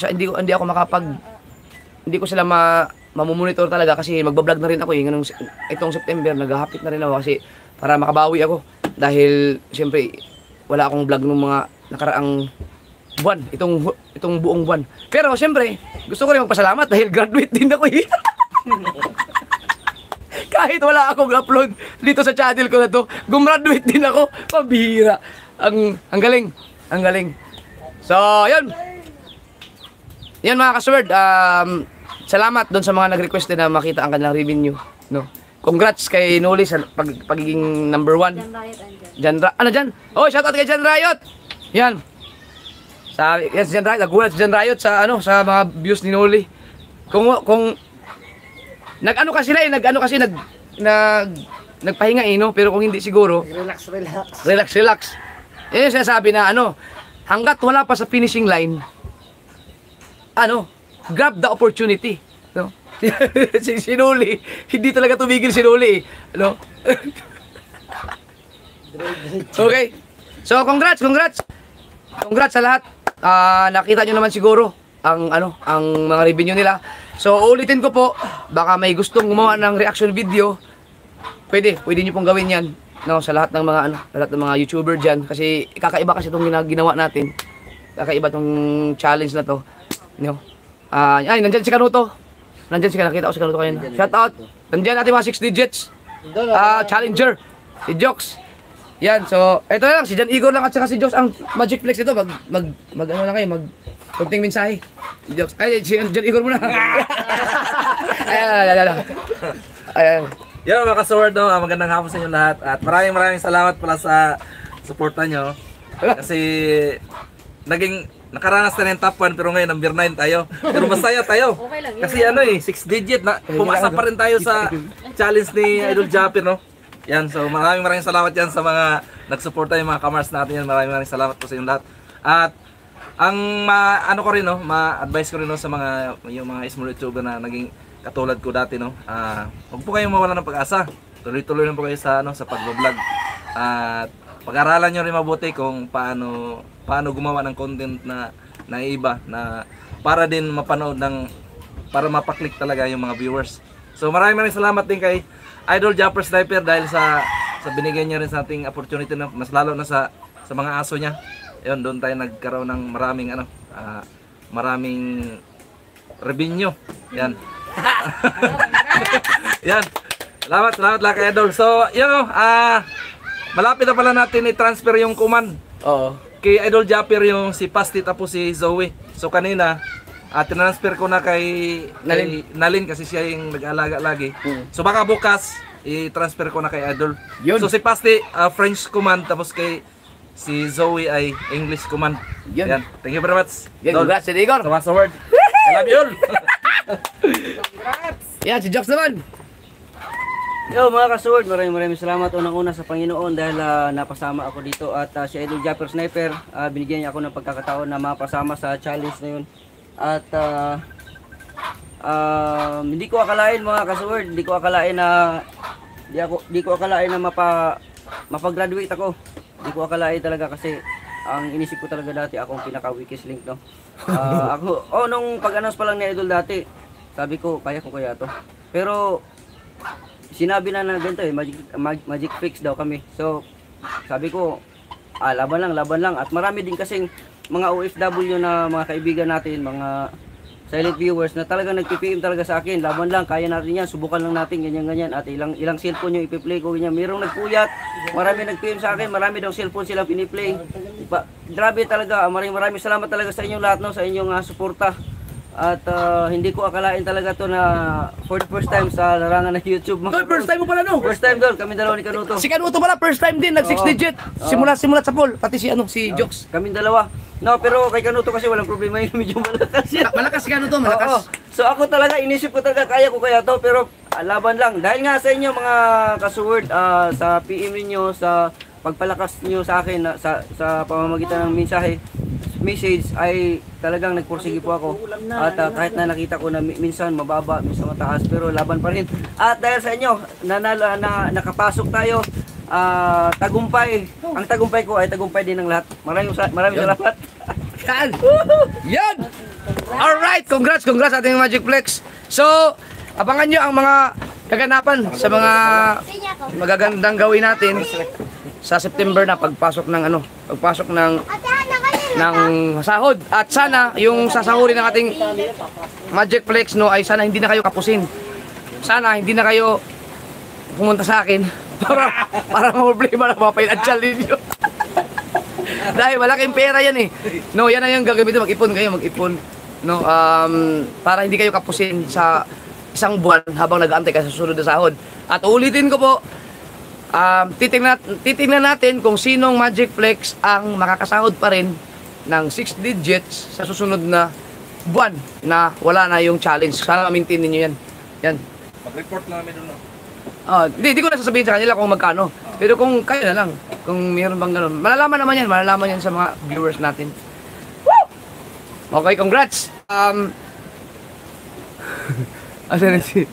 sila mamumonitor talaga kasi magbablog na rin ako itong September, naghahapit na rin ako kasi para makabawi ako dahil siyempre wala akong vlog nung mga nakaraang buwan, itong buong buwan. Pero siyempre, gusto ko rin magpasalamat dahil graduate din ako eh. Kahit wala akong upload dito sa channel ko na to, gumraduate din ako. Pabihira. Ang galing. So, yun. Yan mga kasword. Salamat doon sa mga nag-request na makita ang kanilang revenue. No? Congrats kay Noli sa pagiging number 1. Jan Riot. Oh, shoutout kay Jan Riot. Yan. Yan si Jan Riot. Nagulat si Jan Riot sa mga views ni Noli. Kung nagpahinga no? Pero kung hindi siguro, relax. Yan yung sinasabi na hanggat wala pa sa finishing line, grab the opportunity, no? si Noli, hindi talaga tumigil si Noli, no? Okay. So congrats sa lahat. Nakita nyo naman siguro ang mga revenue nila. So ulitin ko po, baka may gustong gumawa ng reaction video, pwede nyo pong gawin yan. no, sa lahat ng mga ano, sa lahat ng mga YouTuber diyan kasi kakaiba kasi itong ginawa natin. Kakaiba tong challenge na to. No. Ay, nandiyan si Kanuto. Nandiyan si Kanuto, nakita ko si Kanuto kanina. Shout out. Nandiyan natin mga 6 digits. Challenger. Si Jokes. Yan, so ito na lang si Jan Igor lang at saka si Jokes ang Magic Flex dito. Mag ano lang kayo, kunting mensahe. Si Jokes. Ay, si Jan Igor muna. Ayan. Yo mga ka-sword, no, magandang hapon sa inyo lahat at maraming salamat pala sa suporta nyo kasi nakaranas na ng top 1 pero ngayon number 9 tayo pero masaya tayo kasi 6 digit na pumasa pa rin tayo sa challenge ni Idol Japper, no. Yan, so maraming salamat yan sa mga nagsuporta, yung mga kamars natin yan, maraming salamat po sa inyo lahat at ang ano ko rin, no, ma-advise ko rin, no, sa yung mga small YouTuber na naging katulad ko dati, no. Huwag po kayong mawala ng pag-asa. Tuloy-tuloy lang po kayo sa pag-vlog. At pag-aralan niyo rin mabuti kung paano gumawa ng content na iba na para din mapanood para mapaklik talaga yung mga viewers. So maraming salamat din kay Idol Japper Sniper dahil sa binigay niya rin sa ating opportunity, na mas lalo na sa mga aso niya. Ayun, doon tayo nagkaroon ng maraming revenue. Yan. Yan. Salamat lang kay Idol. So, malapit na pala natin i-transfer yung command. Oo. Kay Idol Japper yung si Pasti tapos si Zoe. So kanina, tinransfer ko na kay Nalin kasi siya yung nag-aalaga lagi. So baka bukas i-transfer ko na kay Idol. Yun. So si Pasti French command tapos kay si Zoe ay English command. Yun. Yan. Thank you very much. Yan, congrats si Igor. Sa word. I love you all. Yan, si Jokes naman. Yo mga ka-sword, maraming salamat unang-una sa Panginoon dahil napasama ako dito at si Idol Japper Sniper, binigyan niya ako ng pagkakataon na mapasama sa challenge na yun. At hindi ko akalain mga ka-sword, hindi ko akalain na mapa-graduate ako. Hindi ko akalain talaga kasi ang inisip ko talaga dati ako ang pinaka-weakest link, no. Nung pag-announce pa lang ni Idol dati, sabi ko kaya to. Pero sinabi na ganito magic fix daw kami. So sabi ko laban lang at marami din kasing mga OFW na mga kaibigan natin, mga silent viewers na talagang nagpi-PM talaga sa akin, laban lang, kaya natin yan, subukan lang natin, ganyan at ilang cellphone yung ipi-play ko, ganyan. Mayroong nagpuyat, marami nag-PM sa akin, marami daw cellphone silang piniplay. Grabe talaga, maraming salamat talaga sa inyong lahat, no, sa inyong suporta. At hindi ko akalain talaga to na for the first time sa larangan ng YouTube. Tol, first time mo pala, no? First time doon, kami dalawa ni Kanuto. Si Kanuto pala, first time din, nag 6 digit. Simulat sa pool, pati si Jokes. Kami dalawa. No, pero kay Kanuto kasi walang problema yun, medyo malakas yan. Malakas si Kanuto, malakas. So ako talaga, inisip ko talaga, kaya to, pero laban lang. Dahil nga sa inyo mga ka-sword, sa PM niyo, sa pagpalakas niyo sa akin, sa pamamagitan ng message ay talagang nagpursige po ako. At kahit na nakita ko na minsan mababa, minsan mataas, pero laban pa rin. At dahil sa inyo, nakapasok tayo, tagumpay. Ang tagumpay ko ay tagumpay din ng lahat. Maraming salamat. Yan! Yan! Alright! Congrats ating Magic Flex. So, abangan nyo ang mga kaganapan sa mga magagandang gawin natin sa September na pagpasok ng sahod. At sana yung sasahurin ng ating Magic Flex, no, ay sana hindi na kayo kapusin. Sana hindi na kayo pumunta sa akin para problema na mga financial ninyo. Dahil malaking pera yan eh. No, yan na yung gagamitin, mag-ipon. No, para hindi kayo kapusin sa isang buwan habang nag-aantay ka sa susunod na sahod. At ulitin ko po, titingnan natin kung sinong Magic Flex ang makakasahod pa rin ng 6 digits sa susunod na buwan na wala na yung challenge. Sana ma-maintain ninyo yan. Yan. Mag-report na namin doon. Hindi ko na sasabihin sa kanila kung magkano. Pero kung kayo na lang, kung mayroon bang ganun. Malalaman yan sa mga viewers natin. Woo! Okay, congrats! Asa na si...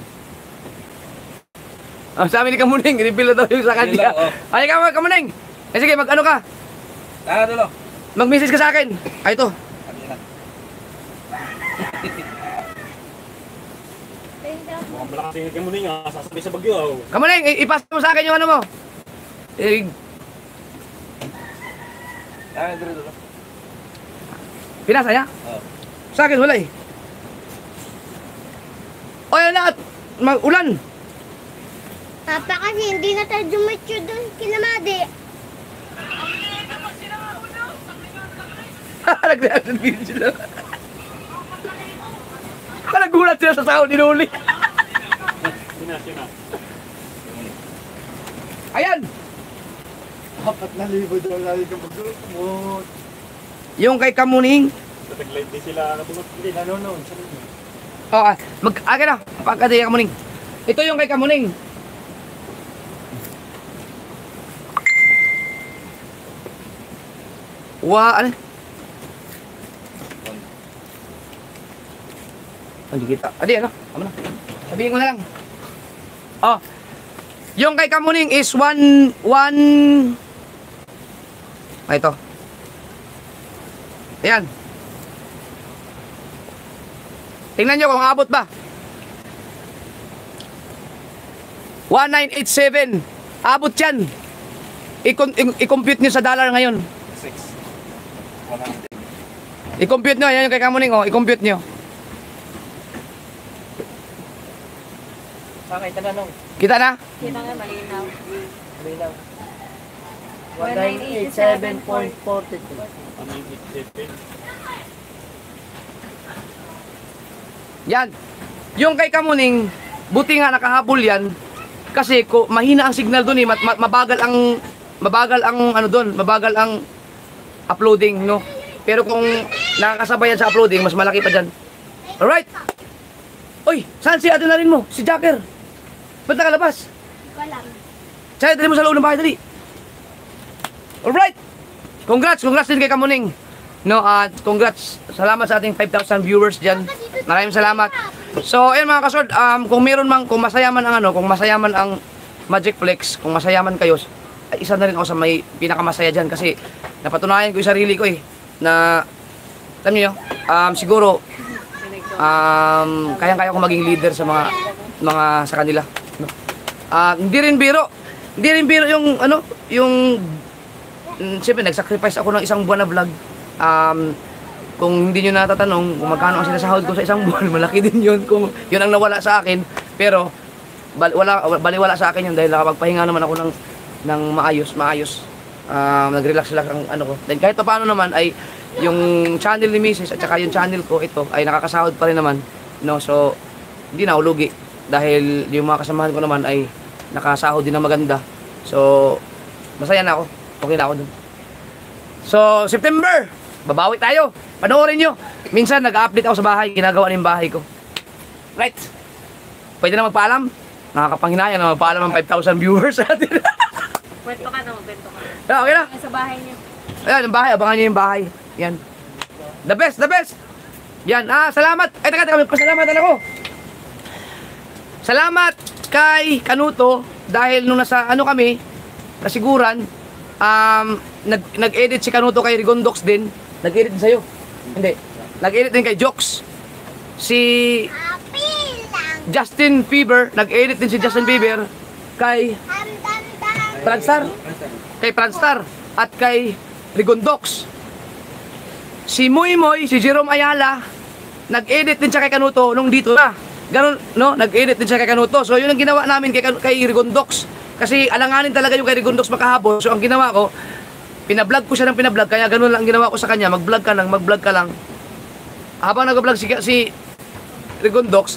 sa amin ni Kamuning, reveal na daw yung sa kanya. Ay, Kamuning! Sige, mag-ano ka? Dulo. Mag-message ka sa akin. Ay, ito. Malakas yung kamuning, sasabi sa bagyo. Kamuning, ipasa mo sa akin yung ano mo. Eh, Ah, dito. pinasa niya? Oo. Sa akin, wala eh. O, yan na at mag-ulan. Papa kasi hindi na tayo dumitso doon kina Madi. Nag-reaction video sila. Nagulat sila sa sahod, inuli. Sina. Ayan! 4,000 daw lagi ka mag-umot. Yung kay Kamuning. Sa tag-live din sila katulad. Hindi, nanonood. Sa ninyo. Akin na, pagkati kay Kamuning. Ito yung kay Kamuning. Ano? Hindi kita. Adi, ano? Tama na. Sabihin ko na lang. Oh. Yung kay Kamuning is 1 ito. Ayan. Tingnan nyo kung abot ba. 1987. Abot yan. I-compute nyo sa dollar ngayon. 6. I-compute nyo. Ayan yung kay Kamuning. Oh. I-compute nyo. Sakay, tanong. Kita na? Kita nga, malinaw. Malinaw. 1987.42. 197. Yan. Yung kay Kamuning, buti nga nakahabol yan. Kasi mahina ang signal doon eh. Mabagal ang ano doon, mabagal ang uploading, no? Pero kung nakakasabay yan sa uploading, mas malaki pa dyan. Alright. Uy, saan si ano na rin mo? Si Jacker. Ba't nakalabas? Walang. Saya, dali mo sa loob ng bahay, dali. Alright. Congrats din kay Kamuning. No, congrats. Salamat sa ating 5,000 viewers dyan. Maraming salamat. So, ayun mga kasod, kung masaya man ang Magic Flex, kung masaya man kayo, ay isa na rin ako sa may pinakamasaya dyan kasi napatunayan ko yung sarili ko eh, na, alam niyo, siguro, kayang-kaya ko maging leader sa sa kanila. No? Hindi rin biro siyempre nag-sacrifice ako ng isang buwan na vlog. Kung hindi nyo natatanong kung magkano ang sinasahod ko sa isang buwan, malaki din yun kung yun ang nawala sa akin. Pero baliwala sa akin yun dahil nakapagpahinga naman ako ng maayos. Nag-relax ang ano ko. Then kahit paano naman ay yung channel ni Mrs. at saka yung channel ko ito ay nakakasahod pa rin naman. No, so hindi na ako lugi dahil yung mga kasamahan ko naman ay nakasahod din na maganda. So masaya na ako. Okay na ako dun. So September, babawi tayo. Panoorin nyo. Minsan nag-update ako sa bahay, ginagawa na yung bahay ko. Right. Pwede na magpaalam. Nakakapanghinaya na magpaalam ang 5,000 viewers sa atin. Kwento ka na, kwento ka. Okay na. Sa bahay niyo. Ayan, yung bahay. Abangan nyo yung bahay. Yan. The best. Yan. Salamat. Ay, teka. Pasalamatan ako. Salamat kay Kanuto dahil nung nasa kami, nasiguran, nag-edit si Kanuto kay Rigondox din. Nag-edit din sa'yo. Hindi. Nag-edit din kay Jokes. Si Happy lang. Justin Bieber. Nag-edit din si Justin Bieber kay Franstar. Kay Franstar. At kay Rigondox. Si Muy Moy, si Jerome Ayala, nag-edit din siya kay Kanuto nung dito na. Ganun, no? Nag-edit din siya kay Kanuto. So, yun ang ginawa namin kay Rigondox. Kasi alanganin talaga yung kay Rigondox makahabol. So, ang ginawa ko, pinablog ko siya ng pinablog. Kaya ganun lang ginawa ko sa kanya. Mag-vlog ka lang. Habang nag-vlog si Rigondox,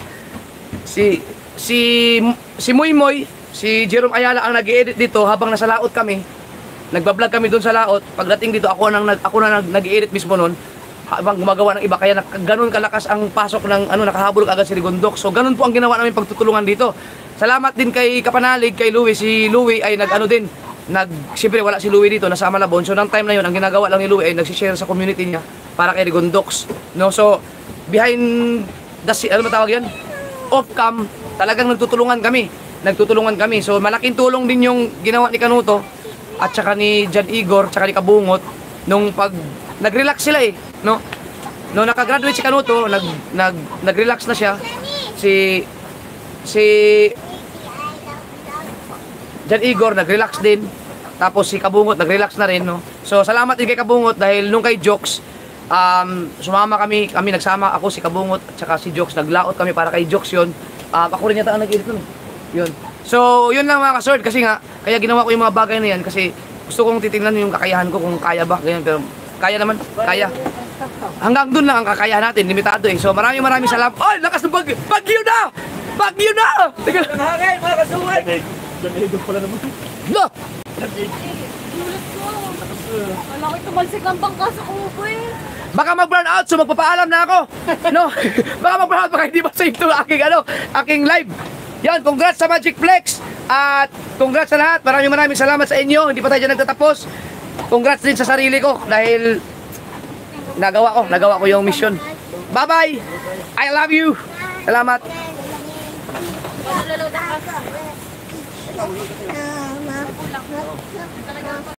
si Muy Moy, si Jerome Ayala ang nag-edit dito habang nasa laot kami. Nagba-vlog kami doon sa laot. Pagdating dito, ako na nag-edit mismo noon. Habang gumagawa ng iba, kaya ganun kalakas ang pasok ng nakahabol agad si Rigondox. So ganun po ang ginawa namin pagtutulungan dito. Salamat din kay Kapanalig, kay Louie. Si Louie ay siyempre wala si Louie dito, nasa Malabon. So nang time na yun, ang ginagawa lang ni Louie ay nagsishare sa community niya para kay Rigondox. No, so behind the scene, off cam, talagang nagtutulungan kami. So malaking tulong din yung ginawa ni Kanuto at saka ni Jan Igor, saka ni Kabungot nung nag-relax sila no? No, nakagraduate si Kanuto, nag-relax na siya. Si Jan Igor nag-relax din. Tapos si Kabungot nag-relax na rin, no. So salamat din kay Kabungot dahil nung kay Jokes sumama kami nagsama ako, si Kabungot at saka si Jokes, naglaot kami para kay Jokes yun. Ako rin yata ang nag-edit nun. Yun. So yun lang mga kasort, kasi nga kaya ginawa ko yung mga bagay na yan kasi gusto kong titingnan yung kakayahan ko kung kaya ba ganyan, pero kaya naman, kaya. Hanggang dun lang ang kakayahan natin, limitado eh. So maraming salamat. Ay, lakas ng bagyo na! Bagyo na! Teka lang. Hangay, mga kasuway! Ganito pala naman. Lo! Gulat ko. Wala ko tumalsik ang bangka sa kubo eh. Baka mag-burn out, so magpapaalam na ako. No? Baka mag-burn out, baka hindi ba save to aking live. Yan, congrats sa Magic Flex. At congrats sa lahat. Maraming salamat sa inyo. Hindi pa tayo dyan nagtatapos. Congrats din sa sarili ko dahil nagawa ko yung mission. Bye-bye! I love you! Salamat! Wala lalaw na ka. Mama.